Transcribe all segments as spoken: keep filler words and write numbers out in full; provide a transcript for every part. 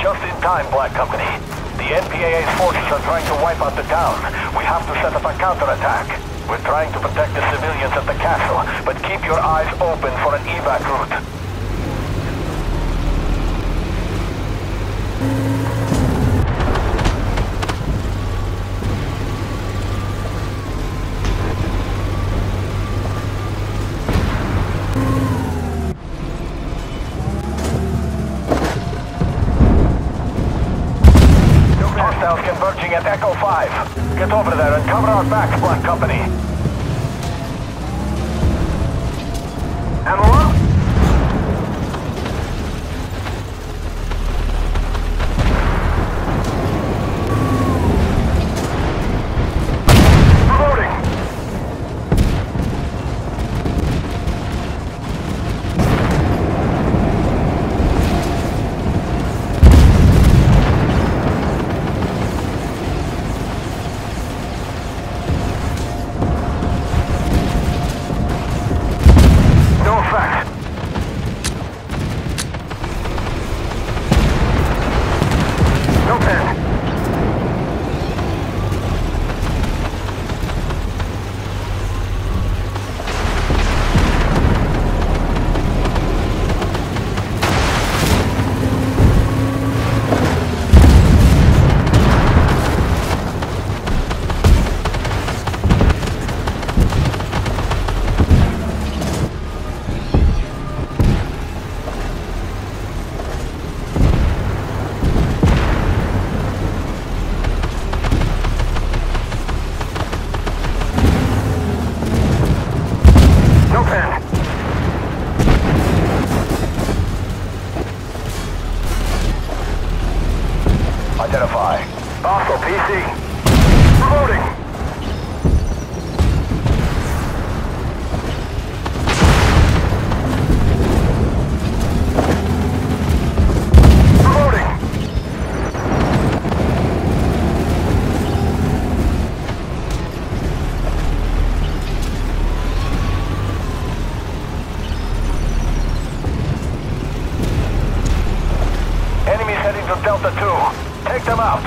Just in time, Black Company. The N P A A's forces are trying to wipe out the town. We have to set up a counterattack. We're trying to protect the civilians at the castle, but keep your eyes open for an evac route. Converging at Echo five. Get over there and cover our backs, Black Company. Ammo up? Identify. Hostile P C. Promoting. Promoting. Enemies heading to Delta two. Take them out!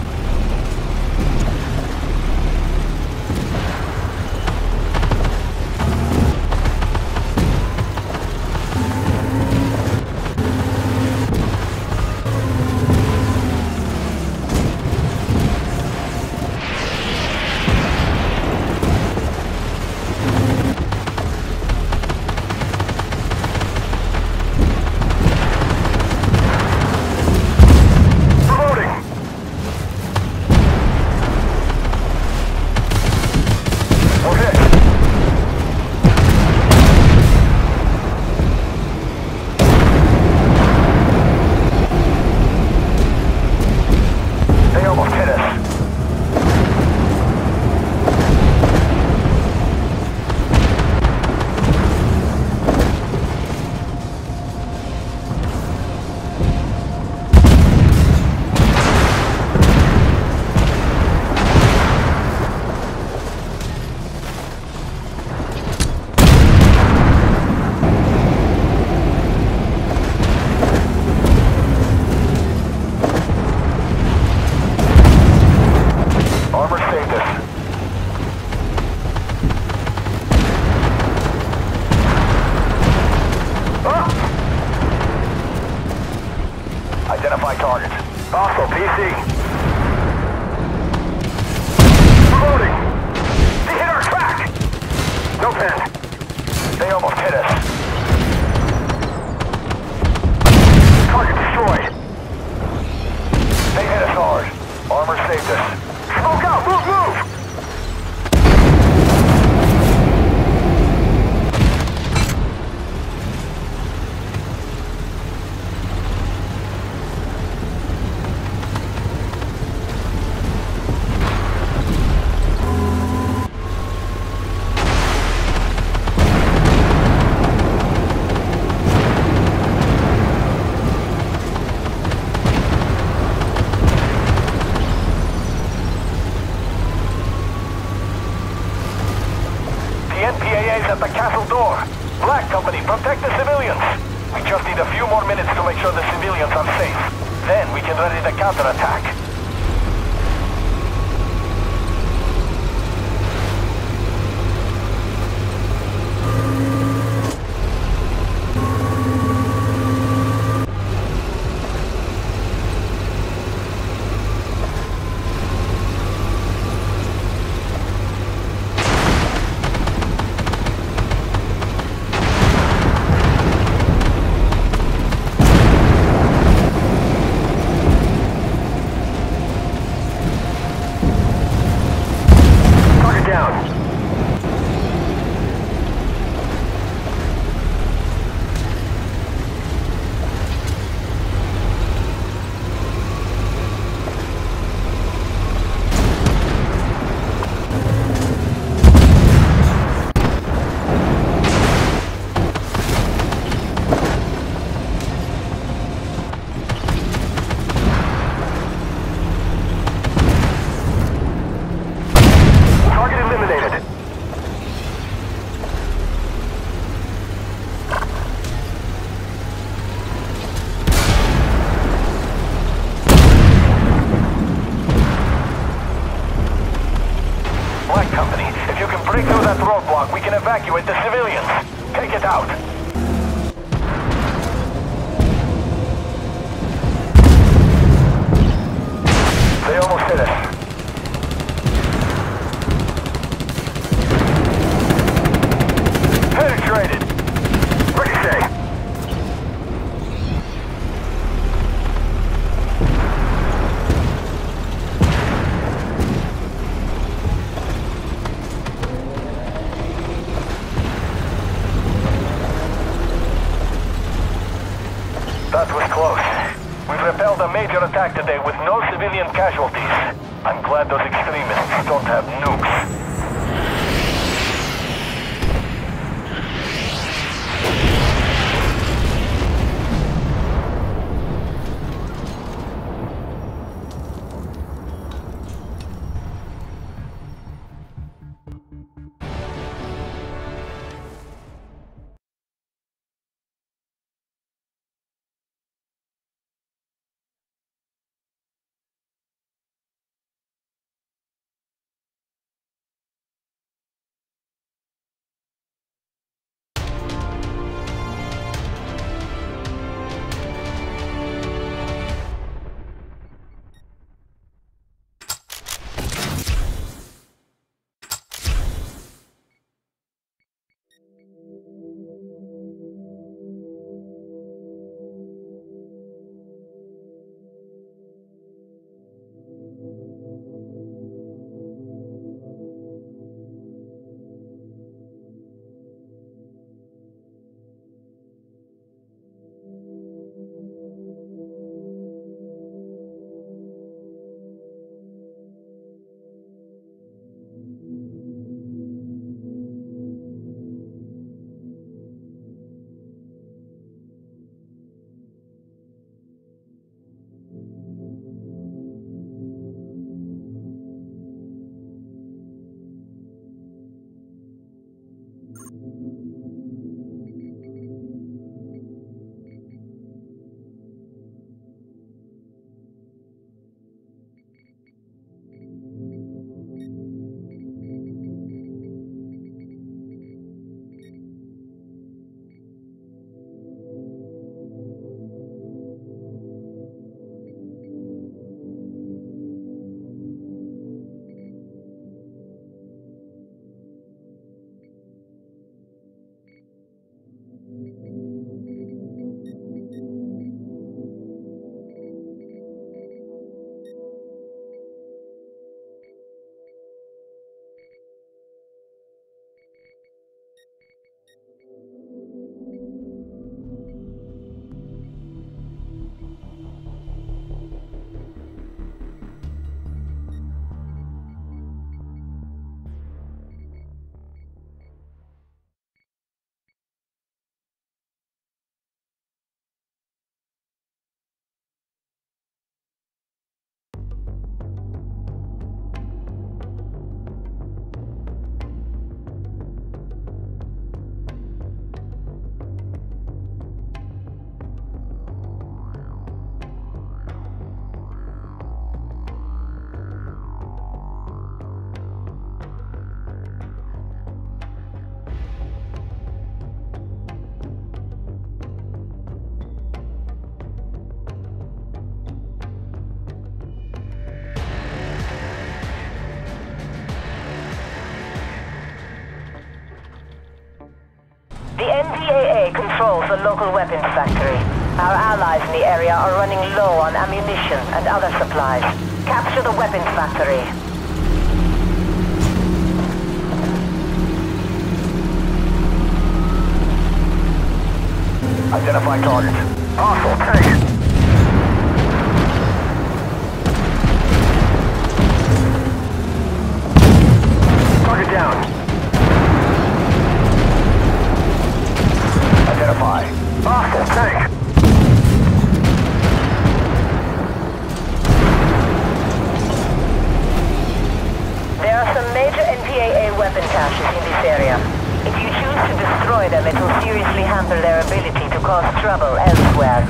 Identify target. Hostile P C. Promoting. They hit our track. No pen. They almost hit us. Target destroyed. They hit us hard. Armor saved us. Smoke out. Move, move. and ready to counterattack. We can evacuate the civilians. Take it out. They almost hit us. Penetrated. Ricochet. That was close. We've repelled a major attack today with no civilian casualties. I'm glad those extremists don't have nukes. a local weapons factory. Our allies in the area are running low on ammunition and other supplies. Capture the weapons factory. Identify target. Hostile tank. Target down. Identify. Hostile tank. There are some major N P A A weapon caches in this area. If you choose to destroy them, it will seriously hamper their ability to cause trouble elsewhere.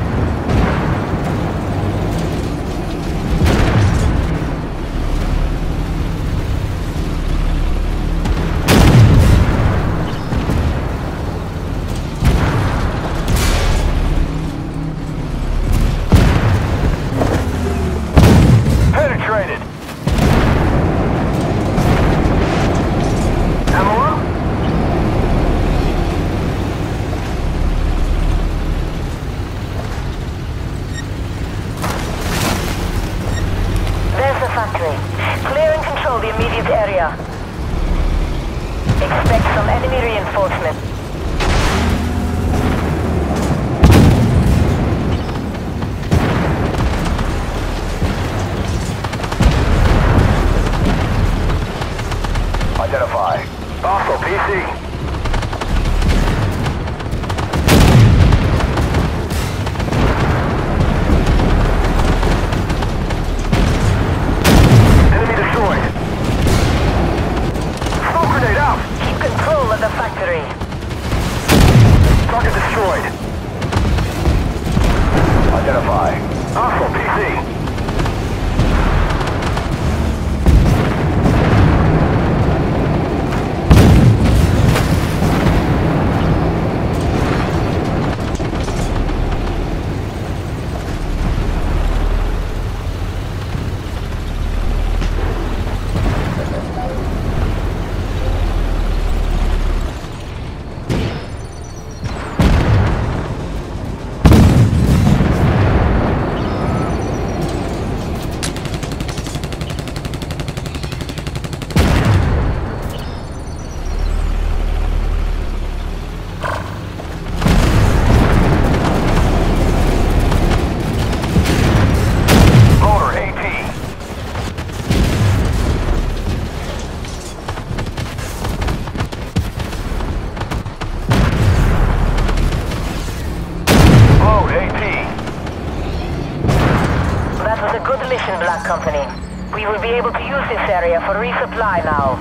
Penetrated. Clear and control the immediate area. Expect some enemy reinforcement. Identify. Hostile P C. The factory. Target destroyed. Identify. Hostile P C. Black Company. We will be able to use this area for resupply now.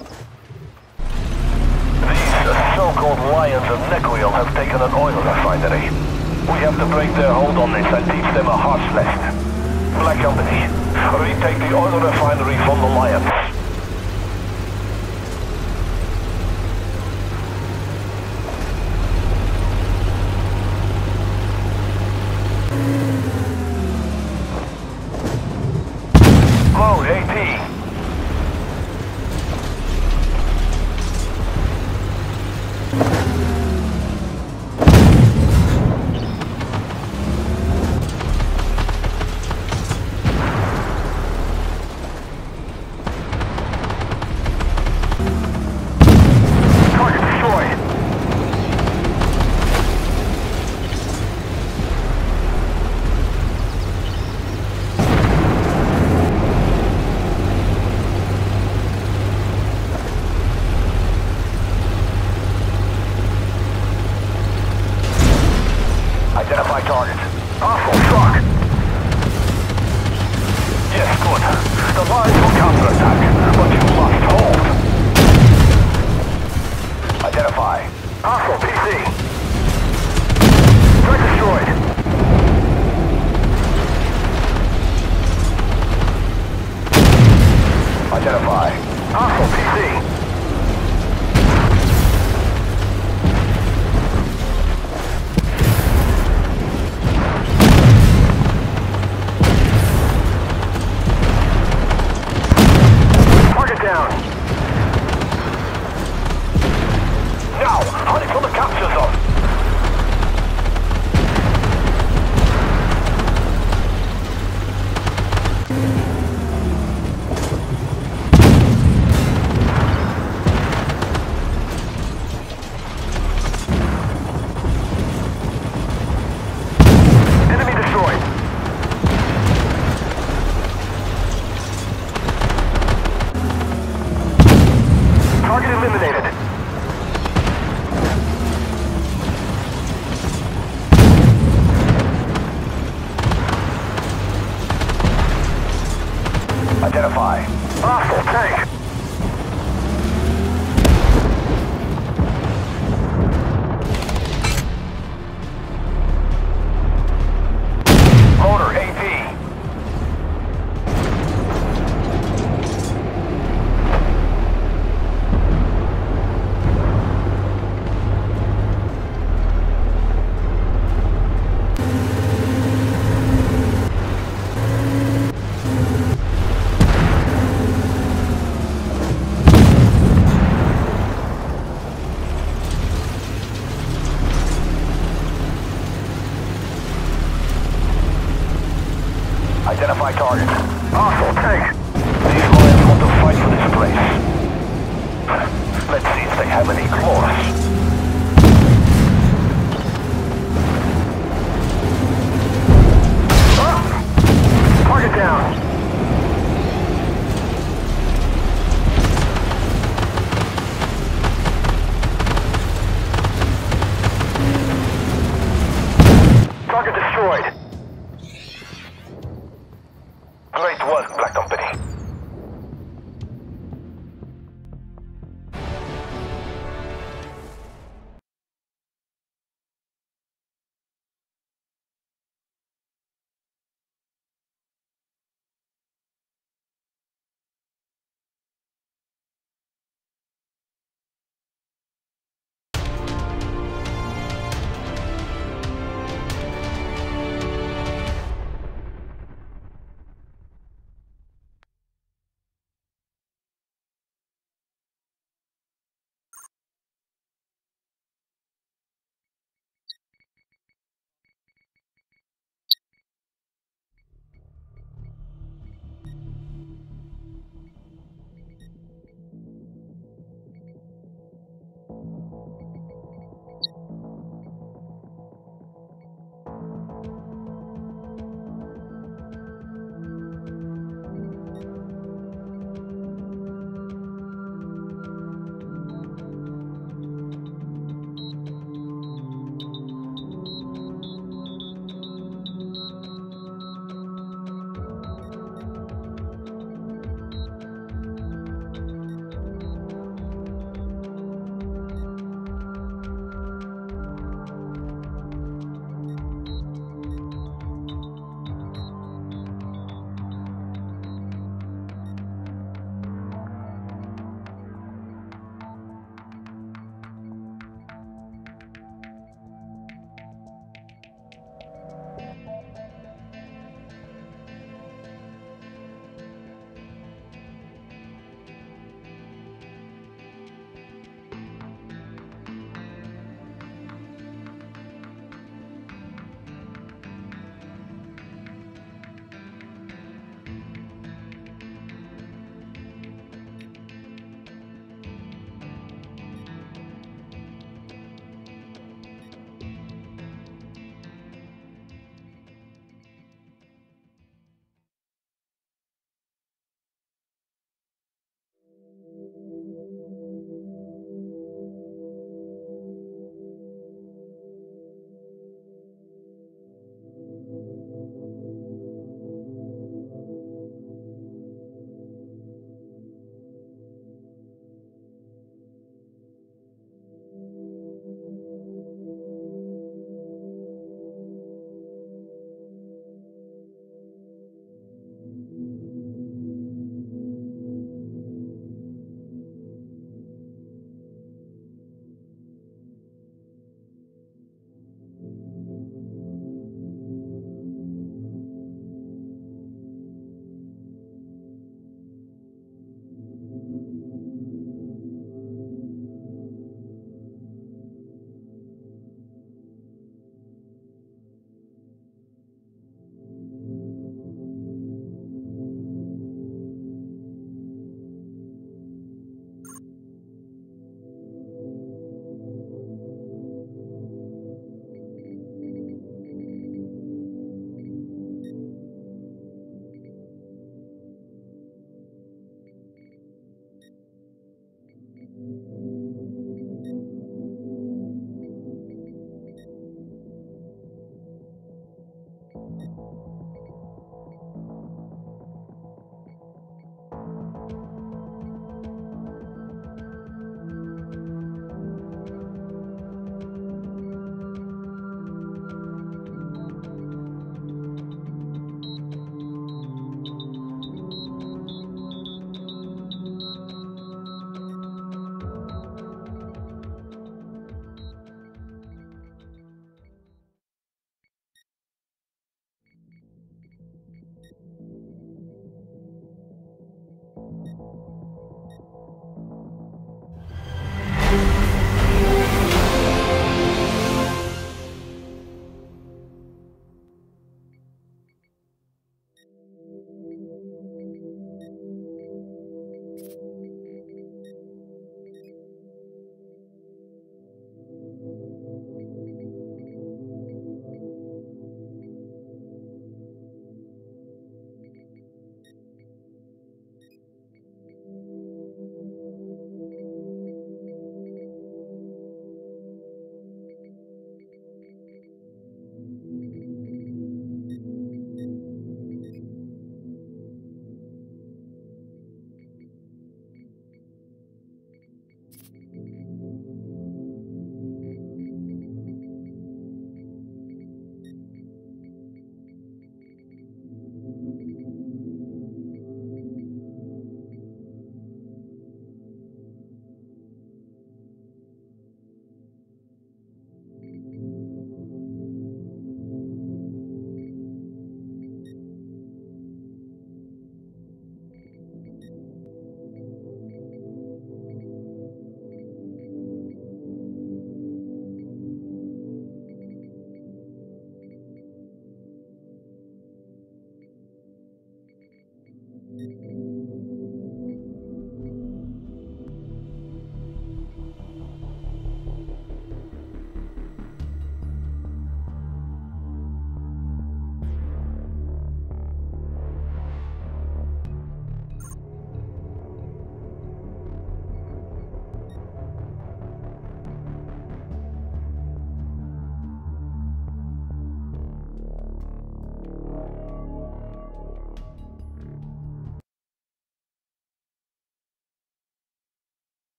These uh, so-called Lions of Nequiel have taken an oil refinery. We have to break their hold on this and teach them a harsh lesson. Black Company, retake the oil refinery from the Lions. Mode AT. Identify target. Awful truck. Yes, good. The lines will counterattack, but you must hold. Identify. Awful P C. Threat destroyed. Identify. Awful P C. Identify. Hostile tank. Motor A P.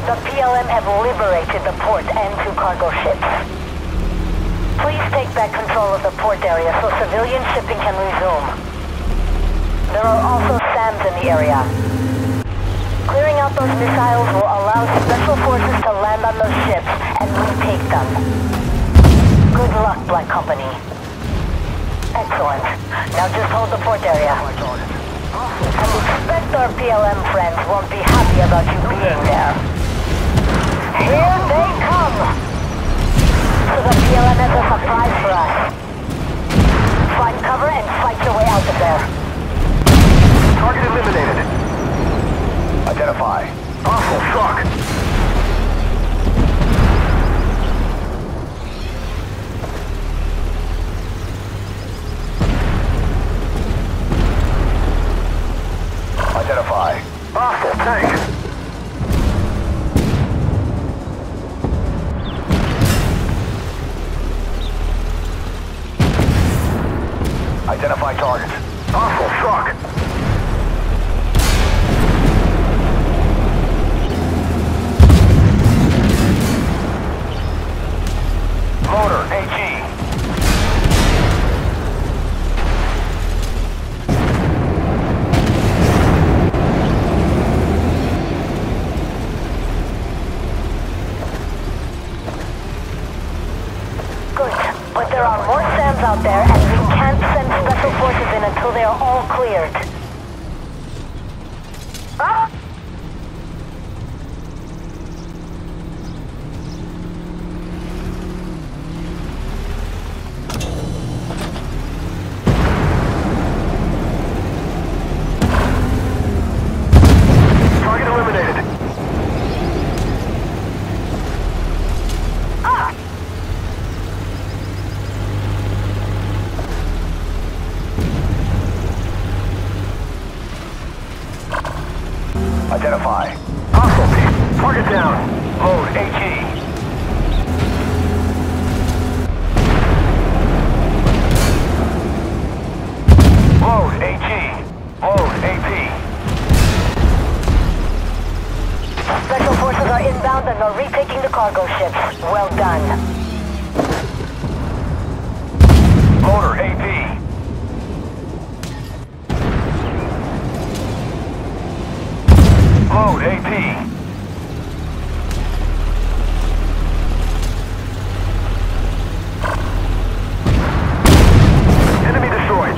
The P L M have liberated the port and two cargo ships. Please take back control of the port area so civilian shipping can resume. There are also SAMs in the area. Clearing out those missiles will allow special forces to land on those ships and retake them. Good luck, Black Company. Excellent. Now just hold the port area. And expect our P L M friends won't be happy about you being there. Here they come! So the P L M has a surprise for us. Find cover and fight your way out of there. Target eliminated. Identify. Awful truck. Identify. Awful tank. Identify target. Awful truck. Motor, A G. Good, but there are more SAMs out there and we can't send special forces in until they are all cleared. Ah! Target eliminated. Ah! Identify. Hostile team. Target down. Load A G. Load A G. Load A P. Special forces are inbound and are retaking the cargo ships. Well done. Loader A P. Load A P. Enemy destroyed.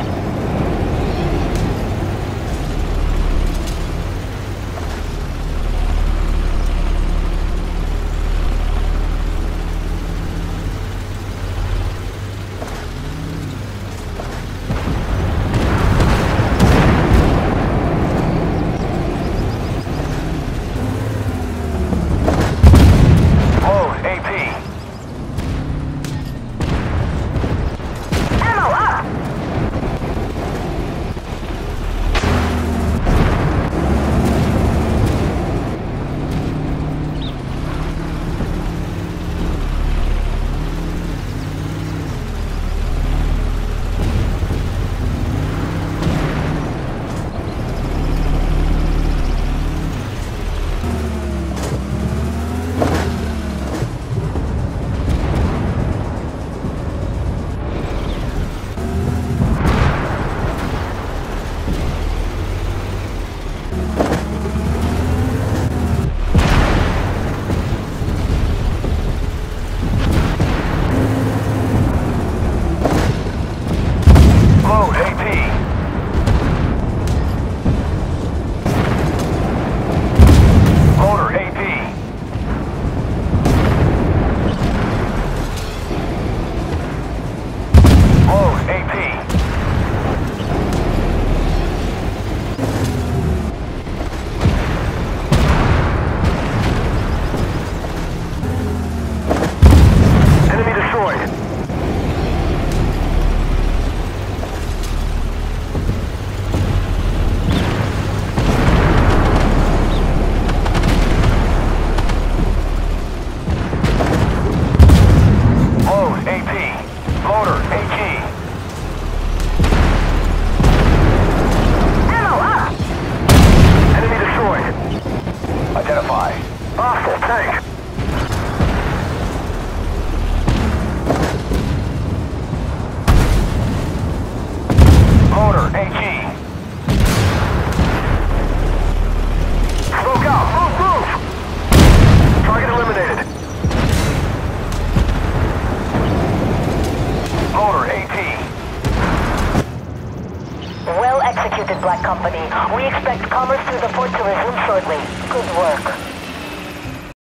G. Smoke out! Move, move! Target eliminated. Loader, AT. Well executed, Black Company. We expect commerce through the port to resume shortly. Good work.